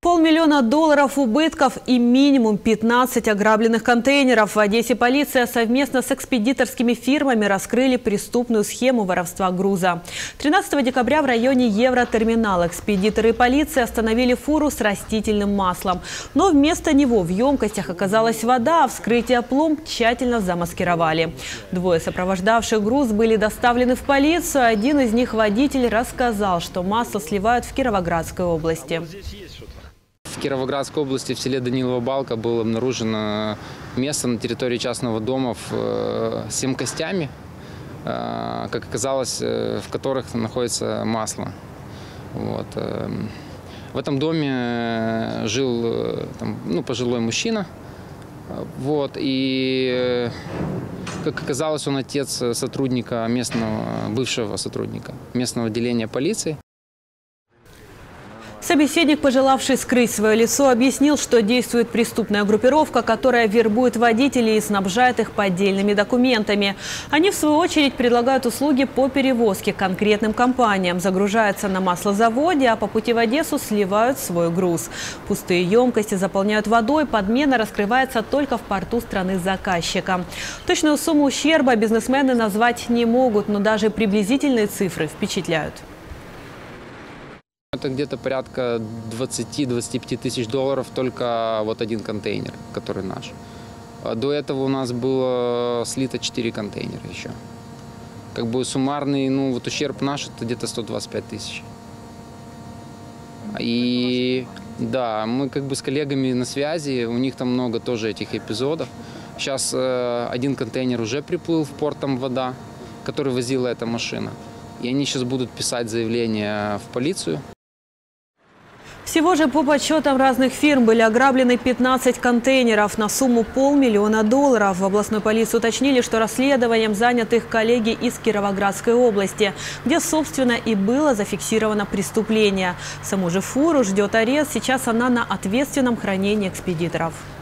$500 000 убытков и минимум 15 ограбленных контейнеров. В Одессе полиция совместно с экспедиторскими фирмами раскрыли преступную схему воровства груза. 13 декабря в районе Евротерминала экспедиторы и полиция остановили фуру с растительным маслом. Но вместо него в емкостях оказалась вода, а вскрытие пломб тщательно замаскировали. Двое сопровождавших груз были доставлены в полицию. Один из них, водитель, рассказал, что масло сливают в Кировоградской области. В Кировоградской области в селе Данилова Балка было обнаружено место на территории частного дома с емкостями, как оказалось, в которых находится масло. Вот. В этом доме жил пожилой мужчина. Вот. И, как оказалось, он отец сотрудника бывшего сотрудника местного отделения полиции. Собеседник, пожелавший скрыть свое лицо, объяснил, что действует преступная группировка, которая вербует водителей и снабжает их поддельными документами. Они, в свою очередь, предлагают услуги по перевозке конкретным компаниям, загружаются на маслозаводе, а по пути в Одессу сливают свой груз. Пустые емкости заполняют водой, подмена раскрывается только в порту страны заказчика. Точную сумму ущерба бизнесмены назвать не могут, но даже приблизительные цифры впечатляют. Это где-то порядка 20-25 тысяч долларов только вот один контейнер, который наш. До этого у нас было слито 4 контейнера еще. Как бы суммарный ущерб наш это где-то 125 тысяч. И да, мы с коллегами на связи, у них там много тоже этих эпизодов. Сейчас один контейнер уже приплыл в порт вода, который возила эта машина. И они сейчас будут писать заявление в полицию. Всего же по подсчетам разных фирм были ограблены 15 контейнеров на сумму $500 000. В областной полиции уточнили, что расследованием заняты их коллеги из Кировоградской области, где, собственно, и было зафиксировано преступление. Саму же фуру ждет арест. Сейчас она на ответственном хранении экспедиторов.